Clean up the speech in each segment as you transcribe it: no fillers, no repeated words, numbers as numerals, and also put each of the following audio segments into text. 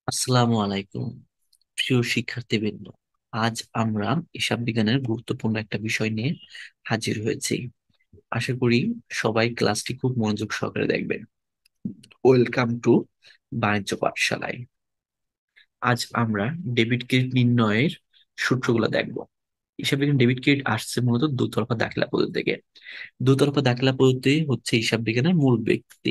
আসসালামু আলাইকুম, প্রিয় শিক্ষার্থীবৃন্দ। আজ আমরা হিসাব বিজ্ঞানের গুরুত্বপূর্ণ একটা বিষয় নিয়ে হাজির হয়েছি। আশা করি সবাই ক্লাসটি খুব মনোযোগ সহকারে দেখবেন। ওয়েলকাম টু বাণিজ্য পাঠশালায়। আজ আমরা ডেবিট ক্রেডিট নির্ণয়ের সূত্রগুলো দেখব। হিসাব বিজ্ঞান ডেবিট ক্রেডিট আসছে মূলত দুতরফা দাখিলা পদ্ধতি থেকে। দুতরফা দাখিলা পদ্ধতি হচ্ছে হিসাব বিজ্ঞানের মূল ব্যক্তি।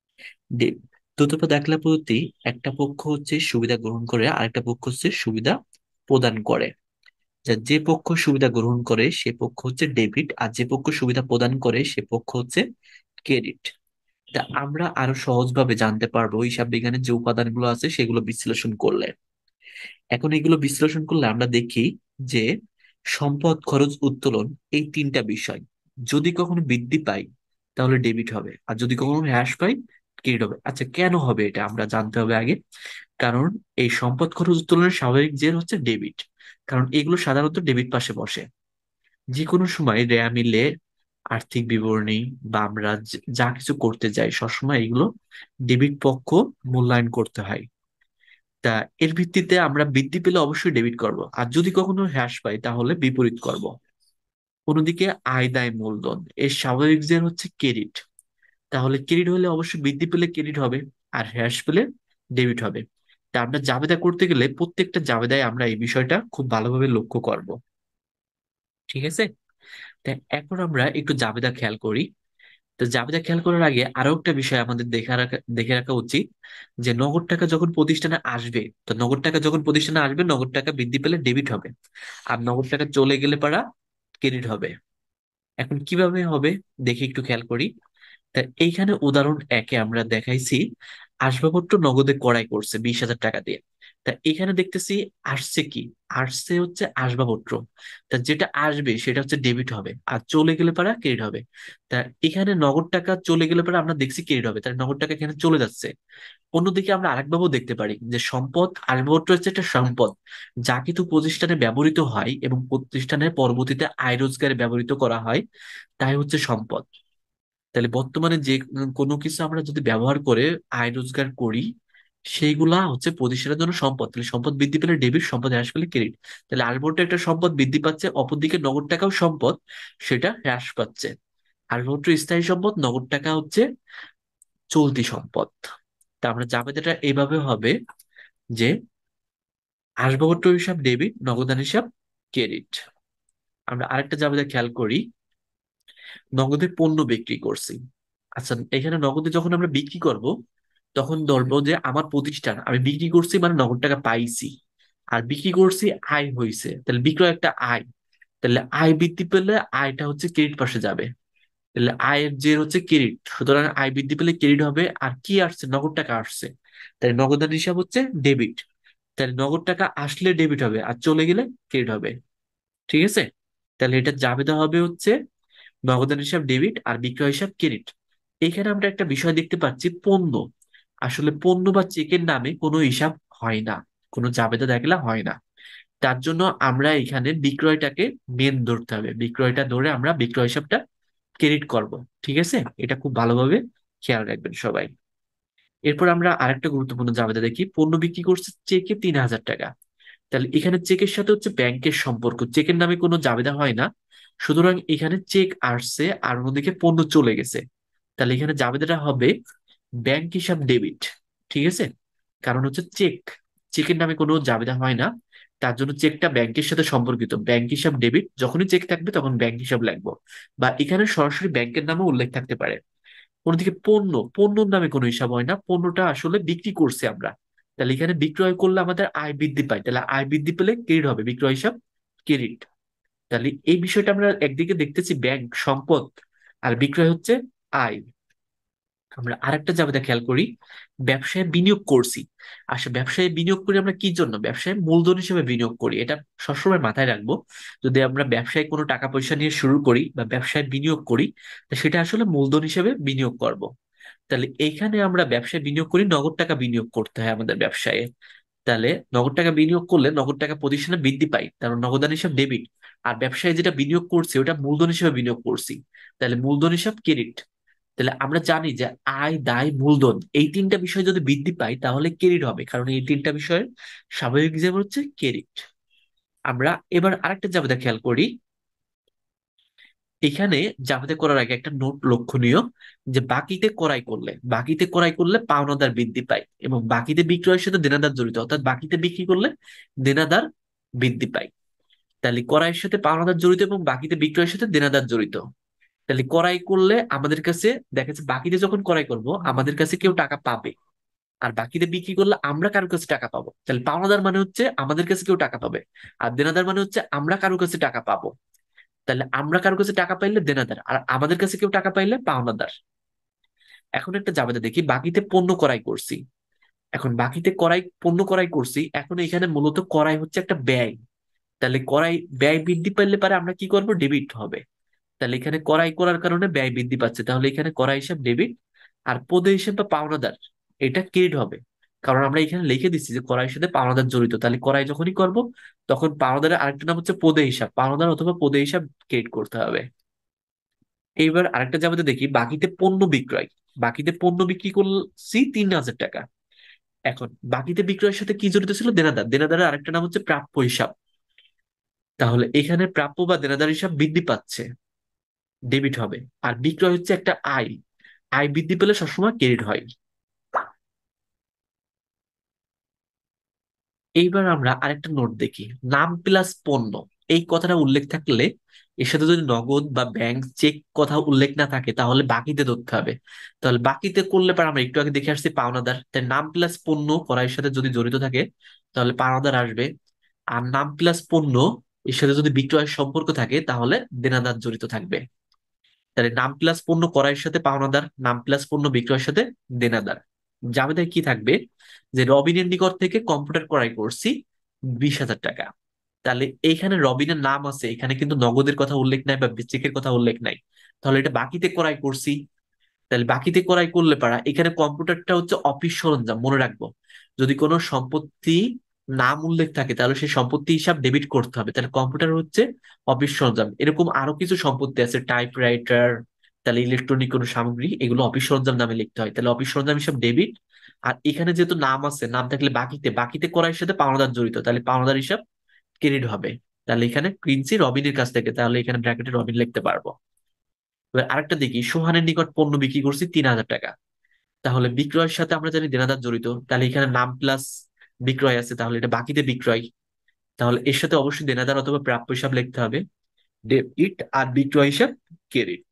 ডে- দুতরফা দাখিলা পদ্ধতি, একটা পক্ষ হচ্ছে সুবিধা গ্রহণ করে, আরেকটা পক্ষ হচ্ছে সুবিধা প্রদান করে। যে পক্ষ সুবিধা গ্রহণ করে সে পক্ষ হচ্ছে ডেবিট, আর যে পক্ষ সুবিধা প্রদান করে সে পক্ষ হচ্ছে ক্রেডিট। তা আমরা আরো সহজভাবে জানতে পারবো হিসাব বিজ্ঞানের যে উপাদানগুলো আছে সেগুলো বিশ্লেষণ করলে। এখন এগুলো বিশ্লেষণ করলে আমরা দেখি যে সম্পদ, খরচ, উত্তোলন, এই তিনটা বিষয় যদি কখনো বৃদ্ধি পায় তাহলে ডেবিট হবে, আর যদি কখনো হ্রাস পায় ক্রেডিট হবে। আচ্ছা, কেন হবে এটা আমরা জানতে হবে আগে। কারণ এই সম্পদ, খরচ, উত্তোলনের স্বাভাবিক জের হচ্ছে ডেবিট। কারণ এগুলো সাধারণত ডেবিট পাশে বসে। যে কোনো সময় রেয়া মিলে আর্থিক বিবরণী বা আমরা যা কিছু করতে যাই সবসময় এগুলো ডেবিট পক্ষ মূল্যায়ন করতে হয়। তা এর ভিত্তিতে আমরা বৃদ্ধি পেলে অবশ্যই ডেবিট করব, আর যদি কখনো হ্রাস পাই তাহলে বিপরীত করব। অন্যদিকে আয়, দায়, মূলধন এর স্বাভাবিক জের হচ্ছে ক্রেডিট। তাহলে ক্রেডিট হলে অবশ্যই বৃদ্ধি পেলে ক্রেডিট হবে, আর হ্রাস পেলে ডেবিট হবে। তা আমরা জাবেদা করতে গেলে প্রত্যেকটা জাবেদায় আমরা এই বিষয়টা খুব ভালোভাবে লক্ষ্য করব। ঠিক আছে। তা এখন আমরা একটু জাবেদা খেয়াল করি। তো জাবেদা খেয়াল করার আগে আরো একটা বিষয় আমাদের দেখে রাখা উচিত, যে নগদ টাকা যখন প্রতিষ্ঠানে আসবে, তো নগদ টাকা যখন প্রতিষ্ঠানে আসবে নগদ টাকা বৃদ্ধি পেলে ডেবিট হবে, আর নগদ টাকা চলে গেলে পারা ক্রেডিট হবে। এখন কিভাবে হবে দেখি একটু খেয়াল করি। তা এইখানে উদাহরণ একে আমরা দেখাইছি আসবাবপত্র নগদে ক্রয় করছে 20,000 টাকা দিয়ে। তা এখানে দেখতেছি আসছে কি, আসছে হচ্ছে আসবাবপত্র। তা যেটা আসবে সেটা হচ্ছে ডেবিট হবে, আর চলে গেলে পারা ক্রেডিট হবে। তা এখানে নগদ টাকা চলে গেলে পারা আমরা দেখছি ক্রেডিট হবে, তার নগদ টাকা এখানে চলে যাচ্ছে। অন্যদিকে আমরা আরেকভাবেও দেখতে পারি যে সম্পদ, আসবাবপত্র হচ্ছে একটা সম্পদ যা কিন্তু প্রতিষ্ঠানে ব্যবহৃত হয় এবং প্রতিষ্ঠানের পরবর্তীতে আয় রোজগারে ব্যবহৃত করা হয়, তাই হচ্ছে সম্পদ। তাহলে বর্তমানে যে কোনো কিছু আমরা যদি ব্যবহার করে আয় রোজগার করি সেইগুলা হচ্ছে প্রতিষ্ঠানের জন্য সম্পদ। তাহলে সম্পদ বৃদ্ধি পেলে ডেবিট, সম্পদ হ্রাস পেলে ক্রেডিট। তাহলে আসবাবপত্র একটা সম্পদ বৃদ্ধি পাচ্ছে, অপরদিকে নগদ টাকাও সম্পদ, সেটা হ্রাস পাচ্ছে। আসবাবপত্র স্থায়ী সম্পদ, নগদ টাকা হচ্ছে চলতি সম্পদ। তা আমরা জাবেদাটা এইভাবে হবে যে আসবাবপত্র হিসাব ডেবিট, নগদান হিসাব ক্রেডিট। আমরা আরেকটা জাবেদা খেয়াল করি, নগদে পণ্য বিক্রি করছি। আচ্ছা, এখানে নগদে যখন আমরা বিক্রি করব তখন ধরবো যে আমার প্রতিষ্ঠান, আমি বিক্রি করছি মানে নগদ টাকা পাইছি, আর বিক্রি করছি আয় হয়েছে, তাহলে বিক্রয় একটা আয়। তাহলে আয় বৃদ্ধি পেলে আয়টা হচ্ছে ক্রেডিট পাশে যাবে। তাহলে আয়ের যে হচ্ছে ক্রেডিট, সুতরাং আয় বৃদ্ধি পেলে ক্রেডিট হবে। আর কি আসছে, নগদ টাকা আসছে, তাহলে নগদান হিসাব হচ্ছে ডেবিট। তাহলে নগদ টাকা আসলে ডেবিট হবে, আর চলে গেলে ক্রেডিট হবে। ঠিক আছে। তাহলে এটা জাবেদা হবে হচ্ছে নগদান হিসাব ডেবিট আর বিক্রয় হিসাব ক্রেডিট। এখানে আমরা একটা বিষয় দেখতে পাচ্ছি, পণ্য। আসলে পণ্য বা চেকের নামে কোনো হিসাব হয় না, কোনো জাবেদা দেখলে হয় না। তার জন্য আমরা এখানে বিক্রয়টাকে মেন ধরতে হবে, বিক্রয়টা ধরে আমরা বিক্রয় হিসাবটা ক্রেডিট করব। ঠিক আছে, এটা খুব ভালোভাবে খেয়াল রাখবেন সবাই। এরপর আমরা আরেকটা গুরুত্বপূর্ণ জাবেদা দেখি, পণ্য বিক্রি করছে চেকে 3,000 টাকা। তাহলে এখানে চেকের সাথে হচ্ছে ব্যাংকের সম্পর্ক, চেকের নামে কোনো জাবেদা হয় না। সুতরাং এখানে চেক আসছে আর অন্যদিকে পণ্য চলে গেছে, তাহলে এখানে জাবেদাটা হবে ব্যাংক হিসাব ডেবিট। ঠিক আছে। কারণ হচ্ছে চেকের নামে কোনো জাবেদা হয় না, তার জন্য চেকটা ব্যাংকের সাথে সম্পর্কিত, ব্যাংক হিসাব ডেবিট। যখনই চেক থাকবে তখন ব্যাংক হিসাব লাগবে, বা এখানে সরাসরি ব্যাংকের নামে উল্লেখ থাকতে পারে। অন্যদিকে পণ্যর নামে কোনো হিসাব হয় না, পণ্যটা আসলে বিক্রি করছে আমরা। তাহলে এখানে বিক্রয় করলে আমাদের আয় বৃদ্ধি পায়, তাহলে আয় বৃদ্ধি পেলে ক্রেডিট হবে, বিক্রয় হিসাব ক্রেডিট। তাহলে এই বিষয়টা আমরা একদিকে দেখতেছি ব্যাংক সম্পদ, আর বিক্রয় হচ্ছে আয়। আমরা আরেকটা জাবেদা খেয়াল করি, ব্যবসায় বিনিয়োগ করছি। আসলে ব্যবসায় বিনিয়োগ করি আমরা কি জন্য, ব্যবসায় মূলধন হিসেবে বিনিয়োগ করি, এটা সবসময় মাথায় রাখবো। যদি আমরা ব্যবসায় কোনো টাকা পয়সা নিয়ে শুরু করি বা ব্যবসায় বিনিয়োগ করি, তা সেটা আসলে মূলধন হিসেবে বিনিয়োগ করব। তাহলে এইখানে আমরা ব্যবসায় বিনিয়োগ করি, নগদ টাকা বিনিয়োগ করতে হয় আমাদের ব্যবসায়ে। তাহলে নগদ টাকা বিনিয়োগ করলে নগদ টাকা প্রতিষ্ঠানে বৃদ্ধি পায়, তার নগদান হিসাব ডেবিট। আর ব্যবসায় যেটা বিনিয়োগ করছি ওটা মূলধন হিসেবে বিনিয়োগ করছি, তাহলে মূলধন হিসাব ক্রেডিট। তাহলে আমরা জানি যে আয় দায় মূলধন এই তিনটা বিষয় যদি বৃদ্ধি পায় তাহলে ক্রেডিট হবে, কারণ এই তিনটা বিষয়ের স্বাভাবিক হিসাব হচ্ছে ক্রেডিট। আমরা এবার আরেকটা জাবেদা খেয়াল করি। এখানে জাবেদা করার আগে একটা নোট লক্ষণীয়, যে বাকিতে ক্রয় করলে পাওনাদার বৃদ্ধি পায়, এবং বাকিতে বিক্রয়ের সাথে দেনাদার জড়িত, অর্থাৎ বাকিতে বিক্রি করলে দেনাদার বৃদ্ধি পায়। তাহলে ক্রয়ের সাথে পাওনাদার জড়িত এবং বাকিতে বিক্রয়ের সাথে দেনাদার জড়িত। তাহলে ক্রয় করলে আমাদের কাছে দেখা যাচ্ছে, বাকিতে যখন ক্রয় করব আমাদের কাছে কেউ টাকা পাবে, আর বাকিতে বিক্রি করলে আমরা কারোর কাছে টাকা পাবো। তাহলে পাওনাদার মানে হচ্ছে আমাদের কাছে কেউ টাকা পাবে, আর দেনাদার মানে হচ্ছে আমরা কারোর কাছে টাকা পাবো। তাহলে আমরা কারোর কাছে টাকা পাইলে দেনাদার, আর আমাদের কাছে কেউ টাকা পাইলে পাওনাদার। এখন একটা জাবেদা দেখি, বাকিতে পণ্য ক্রয় করছি। এখন বাকিতে পণ্য ক্রয় করছি, এখন এখানে মূলত ক্রয় হচ্ছে একটা ব্যয়। তাহলে ব্যয় বৃদ্ধি পেলে পারে আমরা কি করব, ডেবিট হবে। তাহলে এখানে ক্রয় করার কারণে ব্যয় বৃদ্ধি পাচ্ছে, তাহলে এখানে ক্রয় হিসাব ডেবিট। আর পদ হিসাব বা পাওনাদার এটা ক্রেডিট হবে, কারণ আমরা এখানে লিখে দিচ্ছি যে ক্রয়ের সাথে পাওনাদার জড়িত। তাহলে ক্রয় যখনই করব তখন পাওনাদারের আরেকটা নাম হচ্ছে পদে হিসাব, পাওনাদার অথবা পদে হিসাব ক্রিয়েট করতে হবে। এইবার আরেকটা জায়গাতে দেখি, বাকিতে পণ্য বিক্রি করছি 3,000 টাকা। এখন বাকিতে বিক্রয়ের সাথে কি জড়িত ছিল, দেনাদারের আরেকটা নাম হচ্ছে প্রাপ্য হিসাব। তাহলে এখানে প্রাপ্য বা দেনাদার হিসাব বৃদ্ধি পাচ্ছে, ডেবিট হবে। আর বিক্রয় হচ্ছে একটা আয়, আয় বৃদ্ধি পেলে সবসময় ক্রেডিট হয়। এইবার আমরা আরেকটা নোট দেখি, নাম প্লাস পণ্য এই কথাটা উল্লেখ থাকলে, এর সাথে যদি নগদ বা ব্যাংক চেক কথা উল্লেখ না থাকে তাহলে বাকিতে ধরতে হবে। তাহলে বাকিতে করলে পর আমরা একটু আগে দেখে আসছি পাওনাদার, তাই নাম প্লাস পণ্য করার সাথে যদি জড়িত থাকে তাহলে পাওনাদার আসবে। আর নাম প্লাস পণ্য এর সাথে যদি বিক্রয়ের সম্পর্ক থাকে তাহলে দেনাদার জড়িত থাকবে। তাহলে নাম প্লাস পণ্য ক্রয়ের সাথে পাওনাদার, নাম প্লাস পণ্য বিক্রয়ের সাথে দেনাদার। জাবেদায় কি থাকবে, যে রবিনের নিকট থেকে কম্পিউটার ক্রয় করছি 20,000 টাকা। তাহলে এইখানে রবিনের নাম আছে, এখানে কিন্তু নগদের কথা উল্লেখ নাই বা চেকের কথা উল্লেখ নাই। তাহলে এটা বাকিতে ক্রয় করছি। তাহলে বাকিতে ক্রয় করলে পারা, এখানে কম্পিউটারটা হচ্ছে অফিস সরঞ্জাম, মনে রাখবো। যদি কোনো সম্পত্তি নাম উল্লেখ থাকে তাহলে সেই সম্পত্তি হিসাব ডেবিট করতে হবে। তাহলে কম্পিউটার হচ্ছে অফিস সরঞ্জাম। এরকম আরো কিছু সম্পত্তি আছে, টাইপরাইটার, তাহলে ইলেকট্রনিক কোনো সামগ্রী, এগুলো অফিস সরঞ্জাম নামে লিখতে হয়। তাহলে অফিস সরঞ্জাম হিসাব ডেবিট। আর এখানে যেহেতু নাম আছে, নাম থাকলে বাকিতে ক্রয়ের সাথে পাওনাদার জড়িত, তাহলে পাওনাদার হিসাব ক্রেডিট হবে। তাহলে এখানে কিনছি রবিনের কাছ থেকে, তাহলে এখানে ব্র্যাকেটে রবিন লিখতে পারবো। এবার আরেকটা দেখি, সোহানের নিকট পণ্য বিক্রি করছি 3,000 টাকা। তাহলে বিক্রয়ের সাথে আমরা জানি দেনাদার জড়িত, তাহলে এখানে নাম প্লাস বিক্রয় আছে, তাহলে এটা বাকিতে বিক্রয়। তাহলে এর সাথে অবশ্যই দেনাদার অথবা প্রাপ্য হিসাব লিখতে হবে, ডেবিট। আর বিক্রয় হিসাব credit.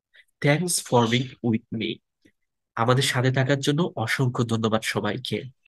Thanks for being with me. আমাদের সাথে থাকার জন্য অসংখ্য ধন্যবাদ সবাইকে।